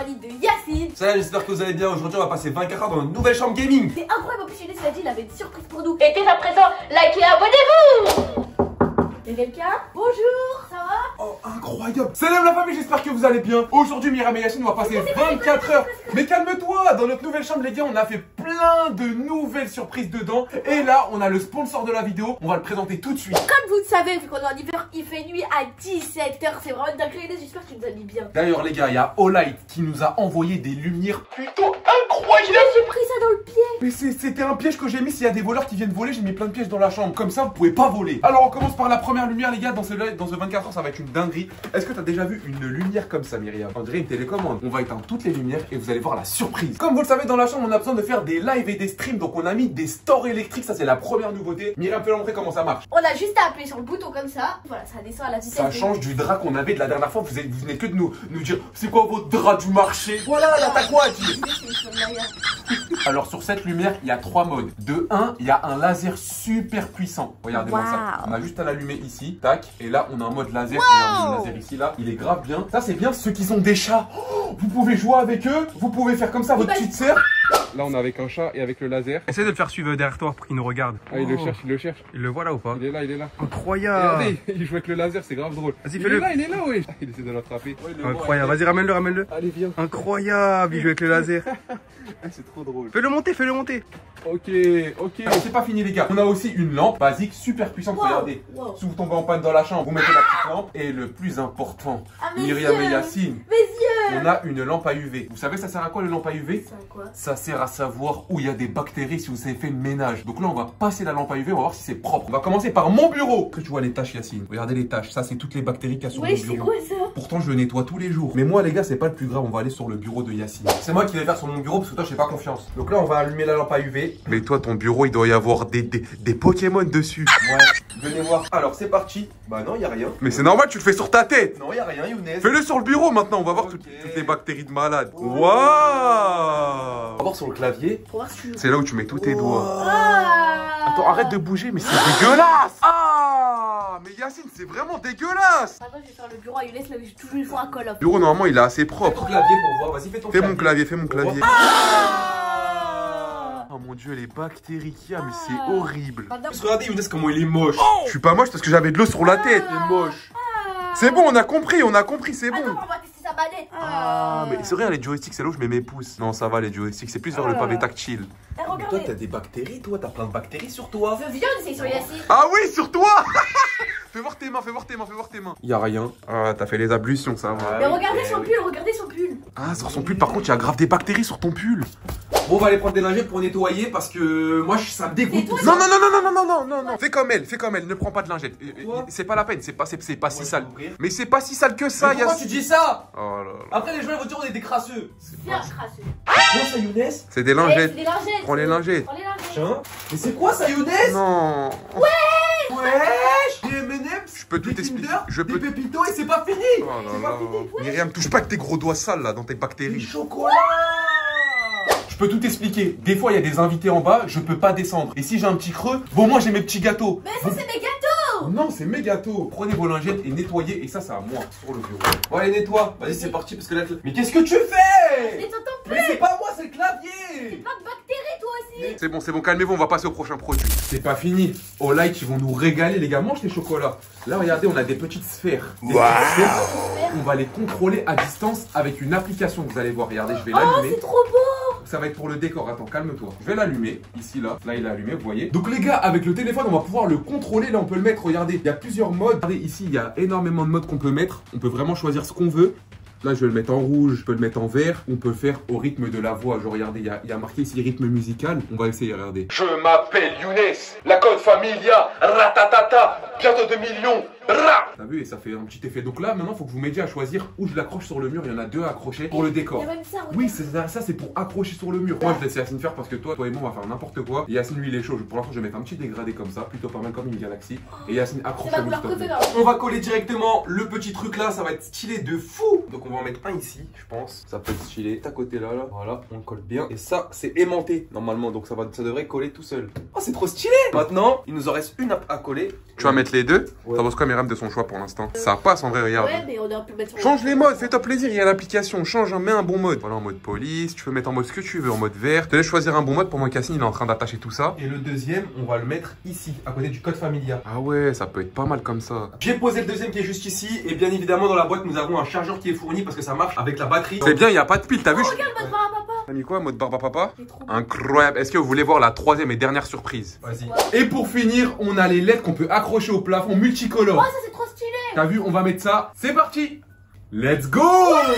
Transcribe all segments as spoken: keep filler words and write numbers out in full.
compagnie de Yacine. Salut, j'espère que vous allez bien. Aujourd'hui, on va passer vingt-quatre heures dans une nouvelle chambre gaming. C'est incroyable, en plus Younes l'a dit, il avait une surprise pour nous. Et dès à présent, likez, abonnez-vous. Y'a quelqu'un? Bonjour, ça va? Oh, incroyable. Salam la famille, j'espère que vous allez bien. Aujourd'hui, Myriam et Yacine, on va passer vingt-quatre heures. Mais calme-toi, dans notre nouvelle chambre, les gars, on a fait plein de nouvelles surprises dedans. Et là, on a le sponsor de la vidéo. On va le présenter tout de suite. Comme vous le savez, vu qu'on est en hiver, il fait nuit à dix-sept heures. C'est vraiment dingue. J'espère que tu nous as mis bien. D'ailleurs, les gars, il y a Olight qui nous a envoyé des lumières plutôt incroyables. J'ai pris ça dans le pied. Mais c'était un piège que j'ai mis. S'il y a des voleurs qui viennent voler, j'ai mis plein de pièges dans la chambre. Comme ça, vous pouvez pas voler. Alors, on commence par la première lumière, les gars. Dans ce, dans ce vingt-quatre heures, ça va être une dinguerie. Est-ce que tu as déjà vu une lumière comme ça, Myriam? On dirait une télécommande. On va éteindre toutes les lumières et vous allez voir la surprise. Comme vous le savez, dans la chambre, on a besoin de faire des lives et des streams. Donc, on a mis des stores électriques. Ça, c'est la première nouveauté. Myriam peut leur montrer comment ça marche. On a juste à appuyer sur le bouton comme ça. Voilà, ça descend à la vitesse. Ça change du drap qu'on avait de la dernière fois. Vous, êtes, vous venez que de nous, nous dire c'est quoi votre drap du marché. Voilà, là, t'as quoi à dire? Alors, sur cette lumière, il y a trois modes. De un, il y a un laser super puissant. Regardez-moi wow. ça. On a juste à l'allumer ici. Tac. Et là, on a un mode laser. Wow. Regardez le laser ici, là. Il est grave bien. Ça, c'est bien ceux qui ont des chats. Oh, vous pouvez jouer avec eux. Vous pouvez faire comme ça votre petite sœur. Là, on est avec un chat et avec le laser. Essaye de le faire suivre derrière toi pour qu'il nous regarde. Ah, il oh. le cherche, il le cherche. Il le voit là ou pas? Il est là, il est là. Incroyable. Regardez, il joue avec le laser, c'est grave drôle. Vas-y, il fais-le. est là, il est là, oui. Il essaie de l'attraper. Oh, incroyable. Vas-y, ramène-le, ramène-le. Allez, viens. Incroyable, il joue avec le laser. C'est trop drôle. Fais-le monter, fais-le monter. Ok, ok. Alors, c'est pas fini, les gars. On a aussi une lampe basique super puissante. Wow. Regardez. Wow. Si vous tombez en panne dans la chambre, vous mettez la petite lampe. Et le plus important, ah, Myriam yeux. et Yacine. Mes yeux. On a une lampe à U V. Vous savez, ça sert à quoi le lampe à U V? Ça, quoi ça sert à savoir où il y a des bactéries si vous avez fait le ménage. Donc là, on va passer la lampe à U V, on va voir si c'est propre. On va commencer par mon bureau. Que tu vois les taches, Yacine? Regardez les taches. Ça, c'est toutes les bactéries qu'il y a sur ouais, mon c'est bureau. quoi ça? Pourtant, je le nettoie tous les jours. Mais moi, les gars, c'est pas le plus grave. On va aller sur le bureau de Yacine. C'est moi qui vais faire sur mon bureau parce que toi, j'ai pas confiance. Donc là, on va allumer la lampe à U V. Mais toi, ton bureau, il doit y avoir des, des, des Pokémon dessus. Ouais, venez voir. Alors, c'est parti. Bah non, il y a rien. Mais c'est normal, tu le fais sur ta tête. Non, il y a rien, Younes. Fais-le sur le bureau maintenant, on va voir okay. toutes, toutes les bactéries de malade. Oh. Waouh. On va voir sur le clavier. C'est là où tu mets tous tes oh. doigts. Ah. Attends, arrête de bouger, mais c'est dégueulasse. Ah, mais Yacine, c'est vraiment dégueulasse. Maintenant, je vais faire le bureau à Younes, là où j'ai toujours une fois un call off. Le bureau, normalement, il est assez Fais propre. ton clavier pour voir. Vas-y, fais ton Fais clavier. mon clavier, fais mon clavier. Ah. Oh mon dieu, les bactéries qu'il y a, mais c'est horrible. Regardez, Younes, comment il est moche. Oh, je suis pas moche parce que j'avais de l'eau sur la tête. Il est moche. C'est bon, on a compris, on a compris, c'est bon. Attends, on va tester sa manette. Ah, mais c'est rien, les joysticks, c'est là où je mets mes pouces. Non, ça va, les joysticks, c'est plus vers le pavé tactile. Eh, Mais toi, t'as regardez. des bactéries, toi. T'as plein de bactéries sur toi. Viens, on essaye sur Yacine. Ah oui, sur toi. Fais voir tes mains, fais voir tes mains, fais voir tes mains. Y a rien. Ah, t'as fait les ablutions, ça va. Mais regardez son pull, regardez son pull. Ah, sur son pull, par contre, il y a grave des bactéries sur ton pull. Bon, on va aller prendre des lingettes pour nettoyer parce que moi, ça me dégoûte. Non, non, non, non, non, non, non, non, non, non. Fais comme elle, fais comme elle, ne prends pas de lingettes. Quoi? C'est pas la peine, c'est pas, c'est pas si Ouais, sale. ouvrir. Mais c'est pas si sale que ça, Mais pourquoi Yacine. tu dis ça? Oh là là. Après, les gens ils vont dire on est des crasseux. Viens, crasseux. Quoi ça, Younes? C'est des Eh, lingettes. c'est des lingettes. Prends les lingettes. Prends les lingettes. Tiens. Mais c'est quoi ça, Younes? Non. Wesh! Des M and M's, Je peux tout des expliquer. Kinder, Je des peux. pépitos et c'est pas fini. Oh là C'est là. pas fini. Myriam, touche pas avec tes gros doigts sales là dans tes Des bactéries. chocolats. Je peux tout expliquer. Des fois, il y a des invités en bas, je peux pas descendre. Et si j'ai un petit creux, bon, moi j'ai mes petits gâteaux. Mais ça, c'est mes gâteaux. Non, c'est mes gâteaux. Prenez vos lingettes et nettoyez. Et ça, c'est à moi, sur le bureau. Bon, allez, nettoie. Vas-y, c'est parti parce que là. Mais qu'est-ce que tu fais? Mais t'entends plus. Mais c'est pas moi, c'est le clavier. Pas de bactéries, toi aussi. C'est bon, c'est bon, calmez-vous, on va passer au prochain produit. C'est pas fini. Au light, ils vont nous régaler, les gars. Mange les chocolats. Là, regardez, on a des petites sphères. Des Wow. petites sphères. On va les contrôler à distance avec une application. Vous allez voir. Regardez, je vais Oh, l'allumer. c'est trop beau. Ça va être pour le décor. Attends, calme-toi. Je vais l'allumer. Ici, là. Là, il est allumé, vous voyez. Donc, les gars, avec le téléphone, on va pouvoir le contrôler. Là, on peut le mettre. Regardez, il y a plusieurs modes. Regardez, ici, il y a énormément de modes qu'on peut mettre. On peut vraiment choisir ce qu'on veut. Là, je vais le mettre en rouge, je peux le mettre en vert. On peut le faire au rythme de la voix. Genre, regardez, il y a, il y a marqué ici rythme musical. On va essayer, regardez. Je m'appelle Younes, la code familia, ratatata, bientôt deux millions, ra. T'as vu, et ça fait un petit effet. Donc là, maintenant, il faut que vous m'aidiez à choisir où je l'accroche sur le mur. Il y en a deux à accrocher pour le décor. Il y a même ça, regarde. Oui, c'est ça, ça c'est pour accrocher sur le mur. Moi, je laisse Yacine faire parce que toi, toi et moi, on va faire n'importe quoi. Et Yacine, lui, il est chaud. Pour l'instant, je vais mettre un petit dégradé comme ça, plutôt pas mal comme une galaxie. Et Yacine accroche C'est ma le couleur s'il te plaît. préférée. On va coller directement le petit truc là, ça va être stylé de fou. Donc on va en mettre un ici, je pense. Ça peut être stylé. À côté là, là. Voilà, on le colle bien. Et ça, c'est aimanté normalement, donc ça va, ça devrait coller tout seul. Oh, c'est trop stylé. Maintenant, il nous en reste une à, à coller. Tu vas mettre les deux. Ouais. T'en penses quoi, Myriam, de son choix pour l'instant? Ça passe en vrai, regarde. Ouais, mais on aurait pu mettre sur Change les modes, fais-toi plaisir, il y a l'application, change, mets un bon mode. Voilà, en mode police, tu peux mettre en mode ce que tu veux, en mode vert. Je te laisse choisir un bon mode, pour moi, Cassine, il est en train d'attacher tout ça. Et le deuxième, on va le mettre ici, à côté du code Familia. Ah ouais, ça peut être pas mal comme ça. J'ai posé le deuxième qui est juste ici, et bien évidemment, dans la boîte, nous avons un chargeur qui est fourni parce que ça marche avec la batterie. C'est bien, il n'y a pas de pile, t'as vu? Oh, regarde, mode bar à papa. T'as mis quoi, mode barbe à papa? C'est trop beau. Incroyable. Est-ce que vous voulez voir la troisième et dernière surprise? Vas-y. Ouais. Et pour finir, on a les L E D qu'on peut accrocher au plafond multicolore. Oh, ça c'est trop stylé. T'as vu, on va mettre ça. C'est parti. Let's go.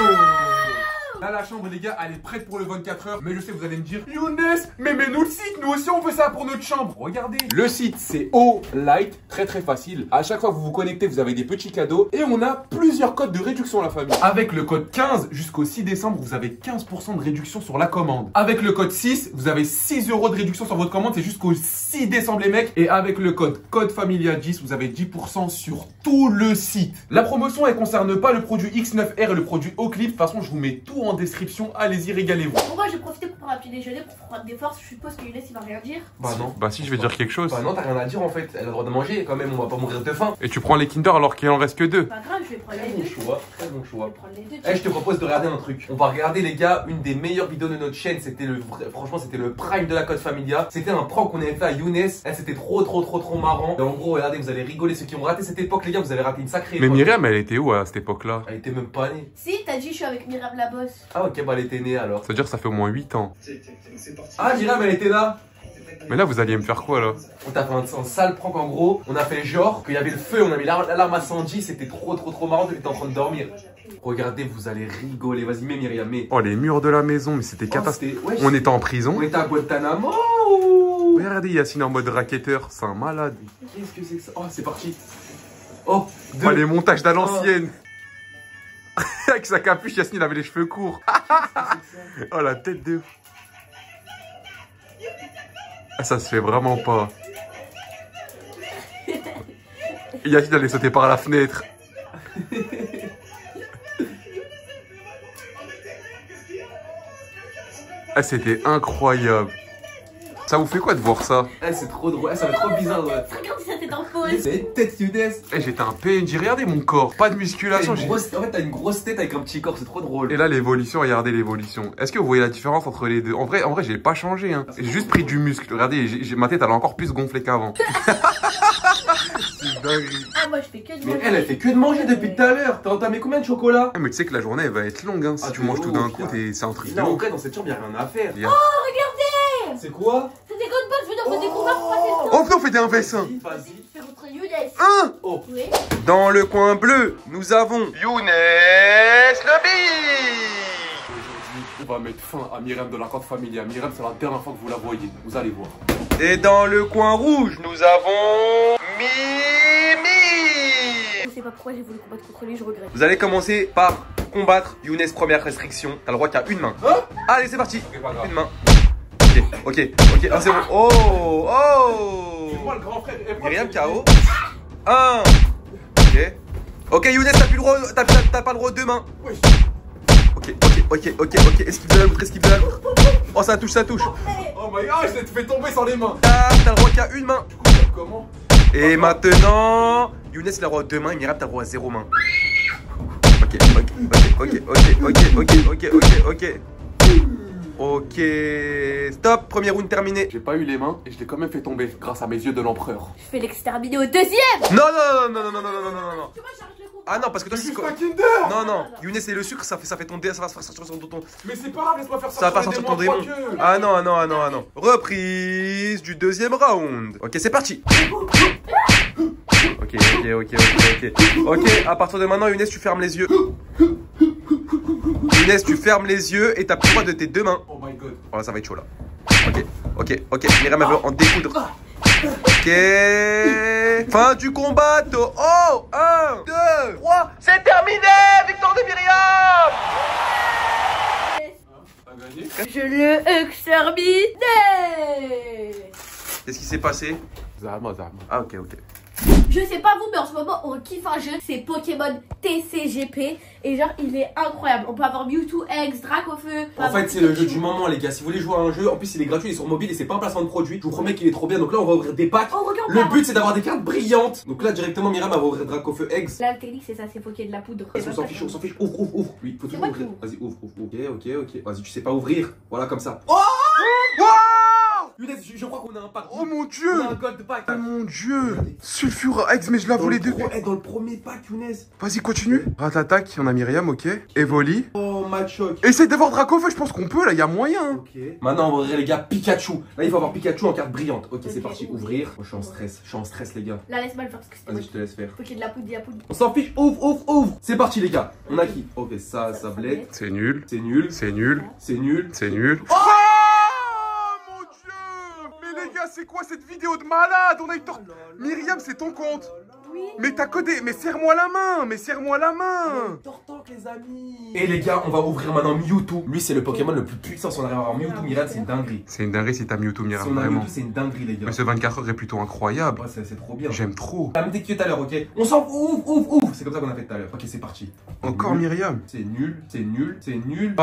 Là, la chambre, les gars, elle est prête pour le vingt-quatre heures. Mais je sais, vous allez me dire, Younes, mais mets-nous le site. Nous aussi, on fait ça pour notre chambre. Regardez. Le site, c'est O-Light. Très, très facile. À chaque fois que vous vous connectez, vous avez des petits cadeaux. Et on a plusieurs codes de réduction, la famille. Avec le code quinze jusqu'au six décembre, vous avez quinze pour cent de réduction sur la commande. Avec le code six, vous avez six euros de réduction sur votre commande. C'est jusqu'au six décembre, les mecs. Et avec le code code Familia dix, vous avez dix pour cent sur tout le site. La promotion, elle concerne pas le produit X neuf R et le produit Oclip. De toute façon, je vous mets tout en description, allez-y, régalez-vous. Bon, moi, j'ai profité pour prendre un petit déjeuner pour prendre des forces. Je suppose que Younes il va rien dire. Bah non. Bah si, je vais dire quelque chose. Bah non, t'as rien à dire en fait. Elle a le droit de manger quand même, on va pas mourir de faim. Et tu prends les Kinder alors qu'il en reste que deux. Pas grave, je vais prendre Très les bon deux. choix, très bon Je choix. vais prendre les deux. Eh, je te propose de regarder un truc. On va regarder les gars, une des meilleures vidéos de notre chaîne. C'était le vrai, franchement, c'était le prime de la Code Familia. C'était un prank qu'on avait fait à Younes. Eh, c'était trop, trop, trop, trop marrant. Et en gros, regardez, vous allez rigoler. Ceux qui ont raté cette époque, les gars, vous avez raté une sacrée Mais époque. Myriam, elle était où à cette époque-là? Elle était même pas née. Si, t'as dit je suis avec Myriam la bosse. Ah ok, bah elle était née alors. Ça veut dire que ça fait au moins huit ans. Ah, Myriam, elle était là. Mais là, vous alliez me faire quoi là? On t'a fait un, un sale prank en gros. On a fait genre qu'il y avait le feu, on a mis l'alarme incendie. C'était trop, trop, trop marrant. T'étais en train de dormir. Regardez, vous allez rigoler. Vas-y, mets Myriam, mets. Oh, les murs de la maison, mais c'était Oh, catastrophique. c'était- ouais, On était en prison. On était à Guantanamo. Regardez, Yacine en mode racketteur, c'est un malade. Qu'est-ce que c'est que ça? Oh, c'est parti. Oh, deux. Oh, les montages d'à l'ancienne. Avec sa capuche, Yacine, il avait les cheveux courts. Oh, la tête de... Ah, ça se fait vraiment pas. Yacine allait sauter par la fenêtre. Ah, c'était incroyable. Ça vous fait quoi de voir ça? Eh, c'est trop drôle. Eh, ça va être trop bizarre. Ouais. Regarde si ça t'est en pause. C'est une tête Younes. Eh, j'étais un P N J, regardez mon corps. Pas de T'as musculation. une j'ai- grosse- En fait, t'as une grosse tête avec un petit corps, c'est trop drôle. Et là, l'évolution, regardez l'évolution. Est-ce que vous voyez la différence entre les deux? En vrai, en vrai, j'ai pas changé. Hein. J'ai juste pris du muscle. Regardez, j'ai- j'ai- ma tête, elle a encore plus gonflé qu'avant. C'est dingue. Ah, moi je fais que de Mais manger. elle, elle fait que de manger depuis tout à l'heure. T'as entamé combien de chocolat? Ah, mais tu sais que la journée, elle va être longue. Hein. Si Ah, tu de manges tout ouf, d'un coup, frère. t'es- c'est un truc de Là, en ouf. vrai, dans cette chambre, y'a rien à faire. Regarde. C'est quoi? C'est des God Box, je veux dire, faut découvrir pour passer le temps. Oh, putain, on fait des un dessin. Vas-y. Je fais votre Younes. Un. Oh. Oui. Dans le coin bleu, nous avons Younes le On va mettre fin à Myriam de la Code Familia. Myriam, c'est la dernière fois que vous la voyez. Vous allez voir. Et dans le coin rouge, nous avons Mimi. Je sais pas pourquoi j'ai voulu combattre contre lui, je regrette. Vous allez commencer par combattre Younes, première restriction. T'as le droit qu'à une main. Hein? Allez, c'est parti. C'est pas grave. Une main. Ok, ok, ok. Un zéro. Oh, oh. Moi, le grand frère. Et moi, Myriam c'est- K O. un. Ok. Ok, Younes, t'as plus le droit. T'as t'as- t'as pas le droit de deux mains. Oui. Ok, ok, ok, ok, ok. Esquive de la loutre, esquive de la loutre. Oh, ça touche, ça touche. Oh my god, je l'ai fait tomber sans les mains. T'as t'as le droit qu'à une main. Du coup, ça comment? Et maintenant, Younes, il a le droit à deux mains et Myriam, t'as le droit à zéro main. Ok, ok, ok, ok, ok, ok, ok, ok, ok. Ok, stop, premier round terminé. J'ai pas eu les mains et je l'ai quand même fait tomber grâce à mes yeux de l'empereur. Je fais l'exterminer au deuxième. Non, non, non, non, non, non, non, non, non, non, non. Tu vois, j'arrête le coup. Ah non, parce que toi, c'est Juste quoi? un Kinder. Non, non, Younes, c'est le sucre, ça fait, ça fait tomber, ça va se faire sortir sur ton ton. Mais c'est pas grave, laisse-moi faire ça. Ça va pas sortir ton démon. Ah non, ah non, ah non, ah non. Reprise du deuxième round. Ok, c'est parti. Ok, ok, ok, ok, ok. Ok, à partir de maintenant, Younes, tu fermes les yeux. Younes, tu fermes les yeux et t'as plus le droit de tes deux mains. Oh my god. Voilà, ça va être chaud là. Ok, ok, ok. Myriam, elle veut en découdre. Ok. Fin du combat. Oh, un, deux, trois. C'est terminé. Victoire de Myriam. T'as gagné? Je le extermine. Qu'est-ce qui s'est passé? Zahma, Zahma. Ah, ok, ok. Je sais pas vous, mais en ce moment on kiffe un jeu, c'est Pokémon T C G P. Et genre il est incroyable. On peut avoir Mewtwo, X, Dracofeu. En fait c'est le jeu du moment les gars. Si vous voulez jouer à un jeu, en plus il est gratuit, il est sur mobile et c'est pas un placement de produit. Je vous promets qu'il est trop bien. Donc là on va ouvrir des packs. Oh, regarde, le but c'est d'avoir des cartes brillantes. Donc là directement Myriam elle va ouvrir Dracofeu X. La technique c'est ça, c'est faut qu'il y ait de la poudre. On s'en fiche, on s'en fiche. Ouvre, ouvre, ouvre. Oui, faut toujours ouvrir. Vas-y, ouvre, ouvre, ouvre. Ok, ok, ok. Vas-y, tu sais pas ouvrir. Voilà comme ça. Oh Younes, je, je crois qu'on a un pack. Oh mon dieu. On a un gold pack. Oh mon dieu. Sulfure X, mais je la voulais deux. Pro, dans le premier pack, Younes. Vas-y, continue. Ratatak, on a Myriam, ok. Evoli. Oh, Machoc. Essaye d'avoir Dracofeu, je pense qu'on peut là, il y a moyen. Ok. Maintenant, on va ouvrir les gars Pikachu. Là, il faut avoir Pikachu en carte brillante. Ok, c'est parti. Ouvrir. Moi, je suis en stress. Je suis en stress, les gars. Là, laisse-moi le faire parce que c'est. Vas-y, je te laisse faire. Faut qu'il y ait de la poudre, de la poudre. On s'en fiche. Ouvre, ouvre, ouvre. C'est parti, les gars. On a qui? Ok, ça, ça bled. C'est nul. C'est nul. C'est nul. C'est nul. C'est nul. Oh mon dieu. Mais les gars, c'est quoi cette vidéo de malade? On a eu tort. Myriam, c'est ton compte. Oui. Mais t'as codé. Mais serre-moi la main. Mais serre-moi la main. Tortank, les amis. Et les gars, on va ouvrir maintenant Mewtwo. Lui, c'est le Pokémon le plus puissant. Si on arrive à avoir Mewtwo, Myriam, c'est une dinguerie. C'est une dinguerie si t'as Mewtwo, Si Myriam, on a vraiment. Mewtwo, c'est une dinguerie, les gars. Mais ce vingt-quatre heures est plutôt incroyable. Ouais, c'est trop bien. J'aime trop. La même technique que tout à l'heure, ok? On s'en ouvre, ouvre, ouvre. C'est comme ça qu'on a fait tout à l'heure. Ok, c'est parti. Encore Nul. Myriam. C'est nul, c'est nul, c'est nul.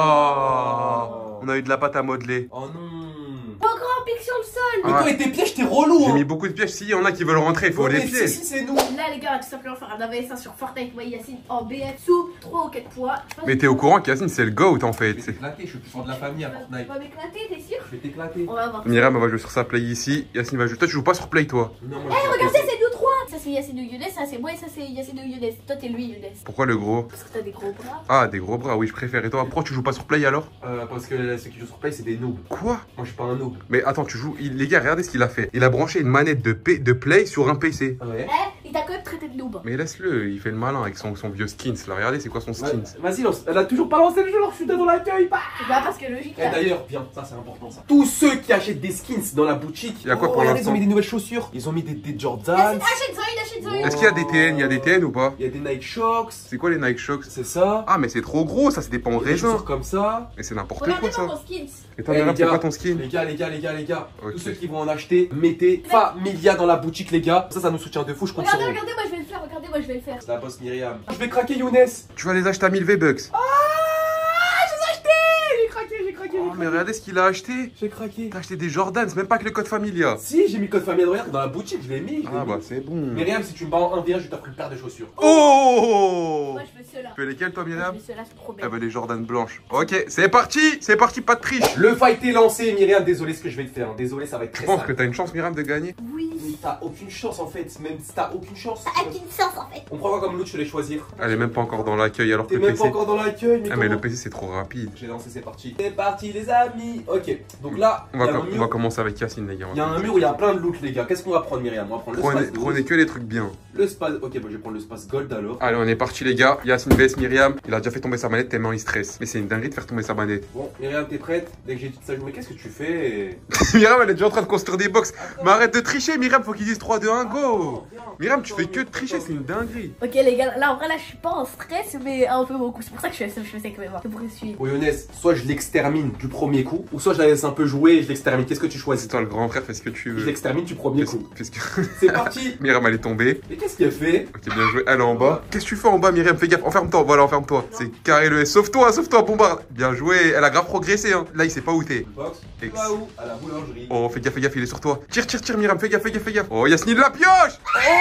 Oh, on a eu de la pâte à modeler. Oh non. Encore un pic sur le sol. Mais Ah. toi et tes pièges, t'es relou. J'ai Hein. mis beaucoup de pièges. Si, il y en a qui veulent rentrer, il faut Ouais, les mais pièges. Si, si, c'est nous. Là, les gars, on va tout simplement faire un A V S un sur Fortnite. Moi, Yacine en B F sous trois ou quatre points. Je pense Mais que- t'es au courant qu'Yacine, c'est le GOAT en Je fait. vais C'est- t'éclater, je suis plus fort de la famille à Tu Fortnite. vas m'éclater, t'es sûr? Je vais t'éclater. On va voir. Myriam, elle va jouer sur sa play ici. Yacine va jouer. Toi, tu joues pas sur play, toi. Non, moi, Eh, je regardez, c'est nous trois. Ça, c'est Yacine ou Younes. Ça, c'est moi et ça, c'est Yacine ou Younes. Toi, t'es lui, Younes. Pourquoi le gros? Parce que t'as des gros bras. Ah, des gros bras, oui, je préfère. Et toi, pourquoi tu joues pas sur play alors? Euh, parce que ceux qui jouent sur Play, c'est des noobs. Quoi? Moi, je suis pas un noob. Mais attends, tu joues. il- Les gars, regardez ce qu'il a fait. Il a branché une manette de, P- de play sur un P C. Ouais. Eh, il t'a quand même traité de noob. Mais laisse-le, il fait le malin avec son, son vieux skins. Là, regardez, c'est quoi son skins? Vas-y, lance. Elle a toujours pas lancé le jeu, alors je suis dans l'accueil. Bah. C'est pas parce que logique. Et d'ailleurs, bien, ça c'est important ça. Tous ceux qui achètent des skins dans la boutique, Il y a quoi oh, pour regardez, ils l'instant ont mis des nouvelles chaussures. Ils ont mis des, des Jordans. Yacine, achète-en une, achète-en une. Est-ce qu'il y a des T N? Il y a des T N ou pas? Il y a des Nike Shox. C'est quoi les Nike Shox? C'est ça. Ah, mais c'est trop gros, ça, c'est des pas en Il y a des raisin. chaussures comme ça. Mais c'est n'importe Regardez quoi moi ça. mon skins. Et toi, Eh, Myriam, les c'est gars, quoi ton skin? Les gars, les gars, les gars, les gars. Ok. Tous ceux qui vont en acheter, mettez Familia dans la boutique, les gars. Ça, ça nous soutient de fou, je compte sur Regardez, vous. regardez, moi je vais le faire. Regardez, moi je vais le faire. C'est la boss Myriam. Je vais craquer Younes. Tu vas les acheter à mille V-Bucks. Ah, je les ai achetés. J'ai craqué, j'ai craqué. Oh, mais regardez ce qu'il a acheté. J'ai craqué. T'as acheté des Jordans, même pas que le code Familia. Si, j'ai mis code Familia regarde, dans la boutique, je l'ai mis. je l'ai Ah, mis. bah, c'est bon. Myriam, si tu me bats en un v un, je t'offre une paire de chaussures. Oh! Moi je veux ceux-là. Tu fais lesquels, toi, Moi, Myriam? je veux ceux-là, c'est trop Elle bien. veut les Jordan blanches. Ok, c'est parti! C'est parti, pas de triche! Le fight est lancé, Myriam. Désolé ce que je vais te faire. Désolé, ça va être Tu très penses sale. que t'as une chance, Myriam, de gagner? Oui. Mais t'as aucune chance en fait. Même si t'as aucune chance. Ça a qu'une sens en fait. On prend quoi comme loot, je te les choisir. Elle est même pas encore dans l'accueil alors que T'es le même P pas C. encore dans l'accueil. Mais, Ah, mais le comment P C, c'est trop rapide. J'ai lancé, c'est parti. C'est parti, les amis. Ok. Donc là, On il y va, a un com- on va mur. commencer avec Yacine, les gars. Il y a un mur où il y a plein de loot, les gars. Qu'est-ce qu'on va prendre, Myriam? On va prendre le Prenez, space. douze. prenez que les trucs bien. Le space. Ok, bah, je vais prendre le space gold alors. Allez, on est parti, les gars. Yacine vs Myriam. Il a déjà fait tomber sa manette tellement il stresse. Mais c'est une dinguerie de faire tomber sa manette. Bon, Myriam, t'es prête? Dès que j'ai dit ça, je me mais qu'est-ce que tu fais? Myriam, elle est déjà en train de construire des box. Mais arrête de tricher, Myriam. Faut qu'ils disent trois, deux, un, go! Myriam, tu fais que de tricher, c'est une dinguerie. Ok les gars, là en vrai là je suis pas en stress mais un peu beaucoup. C'est pour ça que je fais ça, je fais ça avec mes mains. C'est pour que je suis. Bon, Younes, soit je l'extermine du premier coup, ou soit je la laisse un peu jouer et je l'extermine. Qu'est-ce que tu C'est choisis? toi le grand frère, fais ce que tu Je veux. l'extermine du premier Fais ce- coup. fais ce que- C'est parti. Myriam, elle est tombée. Et qu'est-ce qu'elle fait? Ok, bien joué. Elle est en bas. Qu'est-ce que tu fais en bas, Myriam? Fais gaffe. Enferme-toi. Voilà, enferme-toi. C'est carré le S. Sauve-toi, sauve-toi, bombarde. Bien joué. Elle a grave progressé, hein. Là, il sait pas où t'es. Box. Tu Ex. vas où? À la boulangerie. Oh, fais gaffe, fais gaffe, il est sur toi. Tire, tire, tire, Myriam. Fais gaffe, fais gaffe, fais gaffe. Oh, Yasmine de la pioche.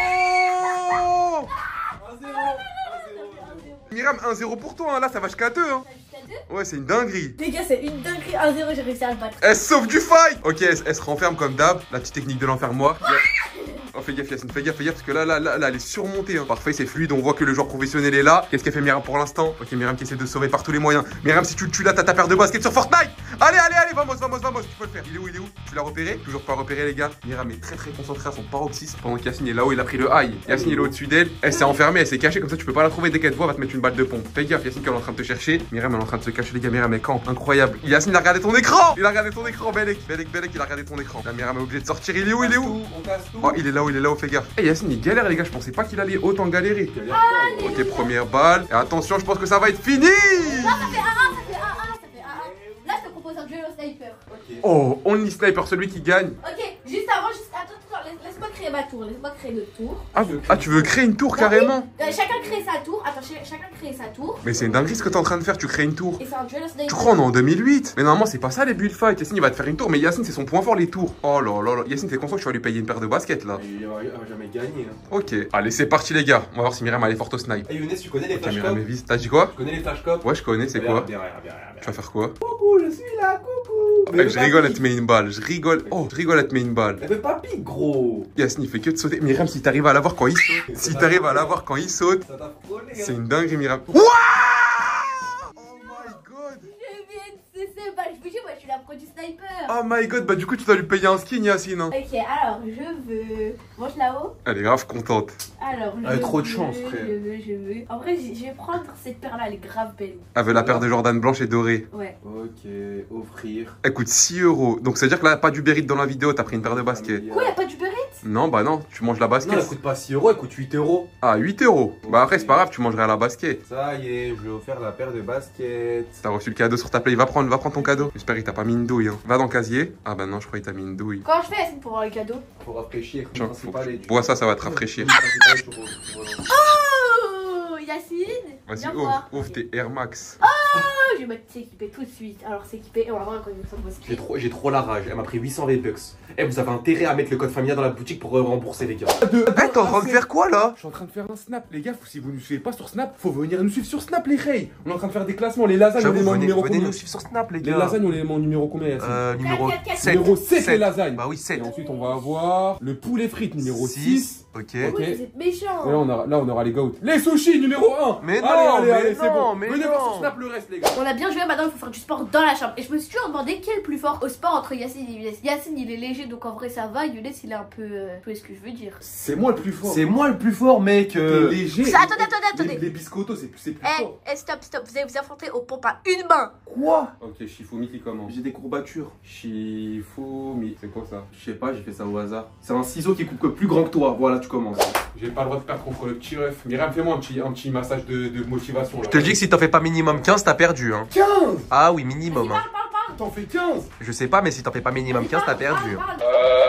Oh! un zéro. Myriam, un zéro pour toi, hein. Là, ça va jusqu'à deux, hein. Ouais, c'est une dinguerie. Les gars, c'est une dinguerie. un zéro, j'ai réussi à le battre. Elle se sauve du fight. Ok, elle, elle se renferme comme d'hab. La petite technique de l'enferme-moi. Oh, fais gaffe, Yacine, fais gaffe, fais gaffe, parce que là, là, là, là, elle est surmontée. Hein. Parfait, c'est fluide, on voit que le joueur professionnel est là. Qu'est-ce qu'elle fait, Myriam, pour l'instant? Ok, Myriam qui essaie de se sauver par tous les moyens. Myriam, si tu le tues là, t'as ta paire de basket sur Fortnite. Allez, allez, allez, vamos, vamos, vamos, tu peux le faire. Il est où, il est où? Tu l'as repéré? Toujours pas repéré, les gars. Myriam est très très concentrée à son paroxysme. Pendant qu'Yacine est là-haut, il a pris le high. Yacine, il est au-dessus d'elle. Elle s'est enfermée, elle s'est cachée, comme ça, tu peux pas la trouver. Dès qu'elle te voit, elle va te mettre une balle de pompe. Fais gaffe, Yacine, qu'elle est en train de te chercher. Myriam, elle est en train de se cacher, les gars. Myriam est camp. Incroyable. Yacine, il a regardé ton écran. Il a regardé ton écran, Belek. Belek, Belek, il a regardé ton écran. La Myriam est obligée de sortir. Il est où, il est où? On casse tout. Oh, il est là-haut, il est là-haut, fais gaffe. Eh, Yacine, il galère, les gars. Je pensais pas qu'il allait autant galérer. Ok, première balle. Et attention, je pense que ça va être fini. Ça fait un un, ça fait un un, ça fait un un. Là, je te propose un duel au sniper. Ok. Oh, only sniper, celui qui gagne. Ok, juste avant, juste attends, attends, laisse- laisse-moi créer créer ma tour. Laisse-moi créer notre tour. Ah, ah, tu veux créer une tour Bah carrément? oui. euh, Chacun crée sa tour. Attends, ch chacun crée sa tour. Mais c'est une dinguerie ce que t'es en train de faire, tu crées une tour. Et c'est un Duel Sniper. Tu crois on est en deux mille huit? Mais normalement c'est pas ça les build fight. Yacine il va te faire une tour, mais Yacine c'est son point fort les tours. Oh là là là. Yacine t'es conscient que tu vas lui payer une paire de baskets là? Il va jamais gagner. Hein. Ok. Allez c'est parti les gars. On va voir si Myriam elle est forte au snipe. Hey Younes, tu connais les Ok flash Myriam est cop? vise. T'as dit quoi? Tu connais les flash cop? Ouais je connais, c'est quoi? Tu vas faire quoi? Coucou, je suis là, coucou. Eh, je rigole, elle te met une balle. Je rigole. Oh, je rigole, elle te met une balle. Elle veut pas pique, gros. Yacine il fait que de sauter. Myriam si t'arrives à l'avoir quand il saute. Si t'arrives à l'avoir quand il saute. Ça t'a frôlé. C'est Hein. une dinguerie Myriam. Wouah! Oh my god. Je viens de cesser. Bah, je vous dis, moi, je suis la pro du sniper. Oh my god, bah du coup tu dois lui payer un skin Yacine. Hein. Ok, alors, je veux. Mange là-haut. Elle est grave contente. Alors, je Elle a trop de veux, chance, frère. Je veux, je veux. En vrai, je je vais prendre cette paire-là, elle est grave belle. Elle veut la paire de Jordan blanche et dorée. Ouais. Ok, offrir. Elle coûte six euros. Donc ça veut dire que là, pas du Berit dans la vidéo, t'as pris une paire de baskets. Quoi, y'a pas du Berit? Non, bah non, tu manges la Non, basket. elle coûte pas six euros, elle coûte huit euros. Ah, huit euros. Bah après, c'est pas grave, tu mangerais à la basket. Ça y est, je lui ai offert la paire de baskets. T'as reçu le cadeau sur ta play, va prendre, va prendre ton cadeau. J'espère qu'il t'a pas mis une douille. Hein. Va dans le casier. Ah bah non, je crois qu'il t'a mis une douille. Comment je fais, Yacine, pour avoir le cadeau? Faut rafraîchir. Tiens, Le faut principal que est tu du- bois ça, ça va te rafraîchir. Le principal est du- du- du- Oh, Yacine, Vas-y, viens ouvre, voir. ouvre tes Air Max. Oh, je vais mettre s'équiper tout de suite. Alors, s'équiper, et on va voir quand il me semble J'ai trop, j'ai trop la rage, elle m'a pris huit cents V-Bucks. Eh, vous avez intérêt à mettre le code Familia dans la boutique pour euh, rembourser les gars. Eh, t'es en train de faire quoi là? Je suis en train de faire un snap, les gars. Si vous ne nous suivez pas sur Snap, faut venir nous suivre sur Snap, les reys. On est en train de faire des classements. Les lasagnes, on les met en numéro combien? suivre sur Snap les Les lasagnes, on les met en numéro combien, Yacine? Euh, numéro Quatre, quatre, sept. Numéro sept, les lasagnes. Bah oui, Et sept. ensuite, on va avoir le poulet frites numéro Six. six. Ok. Oui, Ok. vous êtes méchants. Et là, on aura, là, on aura les goats. Les sushis numéro un. Mais non, allez, allez, mais allez, c'est non, bon. mais Venez non. voir sur Snap le reste, les gars. On a bien joué, maintenant il faut faire du sport dans la chambre. Et je me suis toujours demandé qui est le plus fort au sport entre Yacine et Younes. Yacine il est léger donc en vrai ça va, Younes il est un peu. Euh... Tu vois ce que je veux dire? C'est moi le plus fort. C'est moi le plus fort, mec. T'es euh. léger. Ça, attendez, attendez, Les- attendez. Les biscottos, c'est plus, c'est plus Eh, fort. eh, stop, stop, vous allez vous affronter aux pompes à une main. Quoi? Ok, Shifumi qui commence. J'ai des courbatures. Shifumi. C'est quoi ça? Je sais pas, j'ai fait ça au hasard. C'est un ciseau qui coupe plus grand que toi. Voilà, tu commences. J'ai pas le droit de perdre contre le petit ref. Myriam, fais-moi un petit, un petit massage de, de motivation. Je te le dis que si t'en fais pas minimum quinze, t'as perdu. Hein. quinze. Ah oui, minimum. Hein. Parle, parle, parle. T'en fais quinze. Je sais pas, mais si t'en fais pas minimum quinze, t'as perdu. Parle, Hein.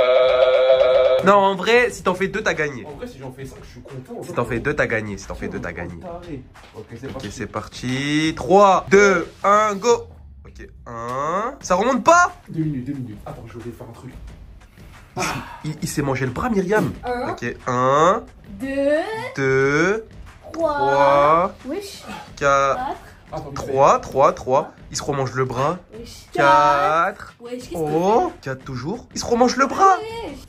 parle. Non, en vrai, si t'en fais deux, t'as gagné. En vrai, si j'en fais cinq, je suis content. Si t'en fais deux, t'as gagné. Si t'en fais deux, t'as gagné. Ok, c'est Ok, parti. c'est parti. trois, deux, un, go. Ok, un. Ça remonte pas? Deux minutes, deux minutes. Attends, je vais faire un truc. Il, il s'est mangé le bras, Myriam. Un, Ok, un, deux, deux, trois. trois, Wesh. quatre. Quatre. Attends, trois, trois, trois. Il se remange le bras. Wesh. quatre. Wesh, qu'est-ce que Oh, quatre toujours. Il se remange le bras.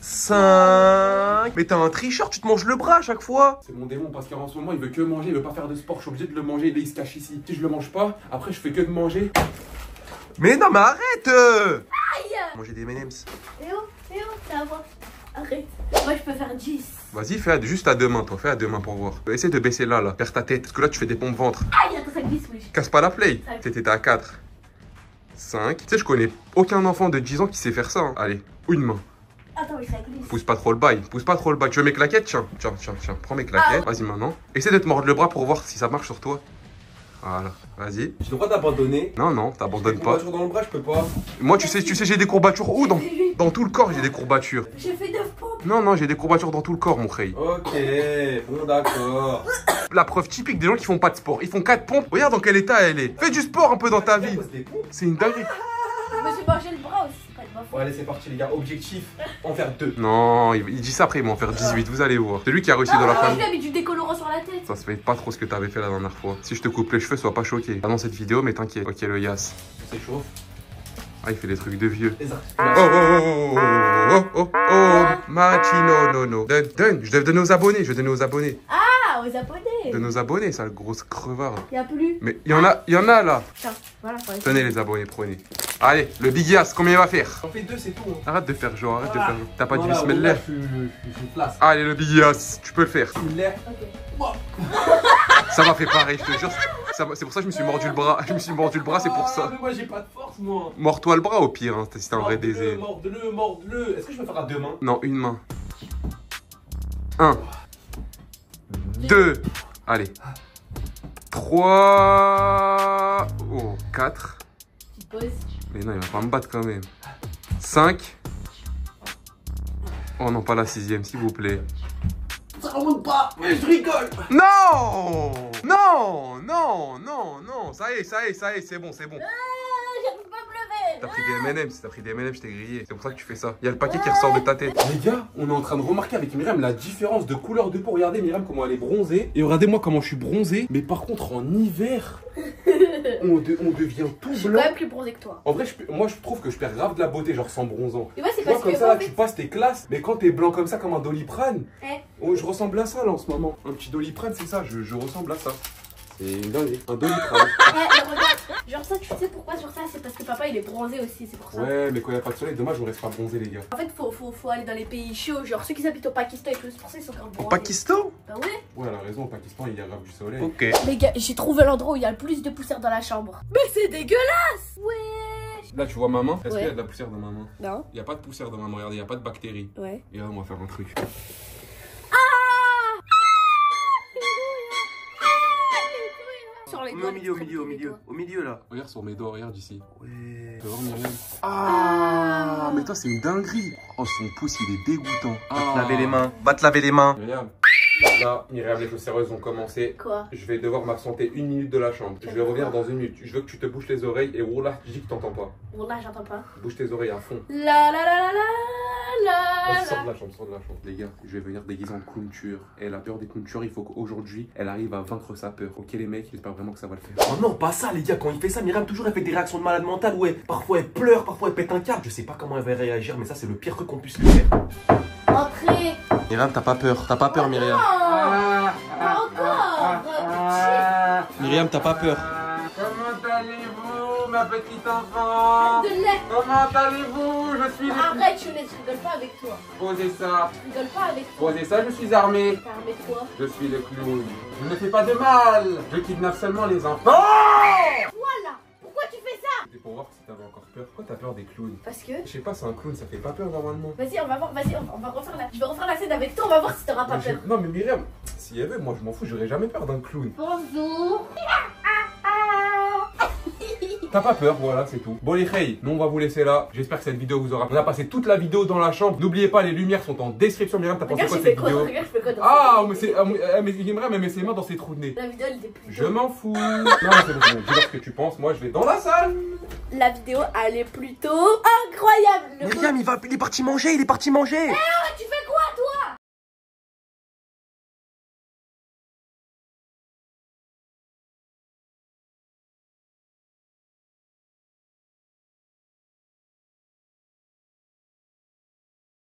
cinq. Mais t'es un tricheur, tu te manges le bras à chaque fois. c'est mon démon parce qu'en ce moment il veut que manger, il veut pas faire de sport. Je suis obligé de le manger. Là, il se cache ici. Si je le mange pas, après je fais que de manger. Mais non, mais arrête. euh. Aïe. Manger des M and M's. Théo, Théo, ça va. Arrête. Moi je peux faire dix. Vas-y, fais à- juste à deux mains, toi. Fais à deux mains pour voir. Essaye de baisser là, là. Perds ta tête. Parce que là, tu fais des pompes ventre. Aïe, attends, ça glisse, wesh. Casse pas la play. Cinq. T'étais à quatre. cinq. Tu sais, je connais aucun enfant de dix ans qui sait faire ça. Hein. Allez, une main. Attends, mais ça glisse. Pousse pas trop le bail. Pousse pas trop le bail. Tu veux mes claquettes? Tiens, tiens, tiens, tiens. Prends mes claquettes. Vas-y maintenant. Essaie de te mordre le bras pour voir si ça marche sur toi. Voilà. Vas-y. J'ai le droit d'abandonner. Non, non, t'abandonnes pas. dans le bras, je peux pas. Moi, tu sais, tu sais, j'ai des courbatures où? Dans, J'ai fait huit. dans tout le corps, j'ai des courbatures. J'ai fait neuf pompes. Non, non, j'ai des courbatures dans tout le corps, mon frère. Ok, bon d'accord. La preuve typique des gens qui font pas de sport. Ils font quatre pompes. Regarde dans quel état elle est. Fais du sport un peu dans ta vie. C'est une dinguerie. Je me suis mangé le bras aussi, c'est pas de ma Bon faute. allez, c'est parti les gars. Objectif, en faire deux. Non, il, il dit ça après, ils vont en faire dix-huit. Vous allez voir. C'est lui qui a réussi dans la Ah, je famille. lui ai mis du décolorant sur la tête. Ça se fait pas trop ce que t'avais fait la dernière fois. Si je te coupe les cheveux, sois pas choqué. Pas dans cette vidéo, mais t'inquiète. Ok, le Yas. C'est chaud. Ah, il fait des trucs de vieux. Les Oh, oh, oh, oh, oh, oh, oh, Matino, no, no. Donne, donne. Je vais donner aux abonnés. Je vais donner aux abonnés. Ah, aux abonnés. Donne aux abonnés, ça, le gros crevard. Il y a plus. Mais il y en a, il y en a là. Tiens, voilà. voilà. Tenez les abonnés, prenez. Allez, le Big Yas, combien il va faire? J'en fais deux, c'est tout. Hein. Arrête de faire genre, arrête de Ah. faire genre. T'as pas Non, dit là, bismillah. Je suis je suis une place. Allez, le Big Yas, tu peux le faire. Bismillah. Ok. Ça m'a fait pareil, je te jure. Ça m'a- C'est pour ça que je me suis mordu le bras. Je me suis mordu le bras, c'est pour Ah, ça. mais moi j'ai pas de force, moi. Mords-toi le bras au pire, hein, si t'as un vrai Morde-le, désir. Morde-le, morde-le. Est-ce que je peux faire à deux mains? Non, une main. Un. Deux. Allez. Trois. Oh, quatre. Petite pause. Mais non, il va pas me battre quand même. Cinq. Oh non, pas la sixième, s'il vous plaît. Ça remonte pas, mais je rigole. Non! Non! Non! Non! Non! Ça y est, ça y est, ça y est, c'est bon, c'est bon. J'arrive pas à me lever. T'as pris des M and M, si t'as pris des M and M, je t'ai grillé. C'est pour ça que tu fais ça. Il y a le paquet qui ressort de ta tête. Les gars, on est en train de remarquer avec Myriam la différence de couleur de peau. Regardez Myriam comment elle est bronzée. Et regardez-moi comment je suis bronzé. Mais par contre, en hiver, on, de- on devient tout Je suis blanc. quand même plus bronzé que toi. En vrai, je- moi je trouve que je perds grave de la beauté, genre sans bronzant. Et moi, c'est Tu vois, parce comme que. ça, là, en fait- tu passes tes classes. Mais quand t'es blanc comme ça, comme un Doliprane, Eh. oh, je ressemble à ça là en ce moment. Un petit Doliprane, c'est ça, je, je ressemble à ça. C'est une dinguerie. Un Doliprane. Eh, mais regarde, genre ça, tu sais pourquoi genre ça? C'est parce que papa il est bronzé aussi, c'est pour ça. Ouais, mais quand il n'y a pas de soleil, dommage, on reste pas bronzé, les gars. En fait, faut, faut, faut aller dans les pays chauds, genre ceux qui habitent au Pakistan et tout, c'est pour ça qu'ils sont grave bronzés. Pakistan? Bah ouais. Ouais, elle a raison, au Pakistan, il y a grave du soleil. Ok. Les gars, j'ai trouvé l'endroit où il y a le plus de poussière dans la chambre. Mais c'est dégueulasse. Ouais. Là, tu vois ma main? Est-ce Ouais. qu'il y a de la poussière dans ma main? Non. Il n'y a pas de poussière dans ma main, regardez, il n'y a pas de bactéries. Ouais. Et là, on va faire un truc. Sur les Au doigts, milieu, au les milieu, au trucs, milieu, au milieu là. Regarde sur mes doigts, regarde ici. Ouais. Tu vas voir, Myriam? Ah, mais toi, c'est une dinguerie. Oh, son pouce, il est dégoûtant. Va te laver les mains, va te laver les mains. Myriam. Là, Myriam, les choses sérieuses ont commencé. Quoi? Je vais devoir m'absenter une minute de la chambre. Je vais revenir dans une minute. Je veux que tu te bouches les oreilles et Wallah, je dis que t'entends pas. Bon là, j'entends pas. Bouge tes oreilles à fond. La la la la la la Vas-y, sors de la. la chambre, sors de la chambre. Les gars, je vais venir déguisé en clown tueur. Et elle a peur des clowns tueurs, il faut qu'aujourd'hui, elle arrive à vaincre sa peur. Ok, les mecs, j'espère vraiment que ça va le faire. Oh non, pas ça les gars, quand il fait ça, Myriam toujours elle fait des réactions de malade mentale, ouais. Parfois elle pleure, parfois elle pète un câble. Je sais pas comment elle va réagir, mais ça c'est le pire truc qu'on puisse lui faire. Entrez. Myriam, t'as pas peur, t'as pas peur Myriam. Oh, pas encore. Myriam, t'as pas peur. Comment allez-vous, ma petite enfant? De lait. Comment allez-vous? Je suis le... Arrête, je ne rigole pas avec toi. Posez ça. Je rigole pas avec toi. Posez ça, je suis armé. T'as armé quoi? Je suis le clown. Je ne fais pas de mal. Je kidnappe seulement les enfants. Voilà. Pourquoi tu fais ça? C'était pour voir si t'avais encore peur. Pourquoi t'as peur des clowns? Parce que. Je sais pas, c'est un clown, ça fait pas peur normalement. Vas-y, on va voir. Vas-y, on va, on va refaire la. Je vais refaire la scène avec toi. On va voir si t'auras pas Mais je- peur. Non mais Myriam, si elle veut, moi je m'en fous, j'aurais jamais peur d'un clown. Bonjour. T'as pas peur, voilà, c'est tout. Bon les hey, nous on va vous laisser là. J'espère que cette vidéo vous aura plu. On a passé toute la vidéo dans la chambre. N'oubliez pas, les lumières sont en description. Myriam, t'as pensé Regarde, quoi je de fais cette quoi? vidéo? Regarde, je fais quoi dans Ah, mais c'est. ah, mais- ah, mais Myriam, elle met ses mains dans ses trous de nez. La vidéo, elle était plus. Je m'en fous. Non, mais c'est bon, c'est bon. Dis-leur ce que tu penses. Moi, je vais dans la salle. La vidéo, elle est plutôt incroyable. Le Myriam, il, va, il est parti manger, il est parti manger. Ah, tu fais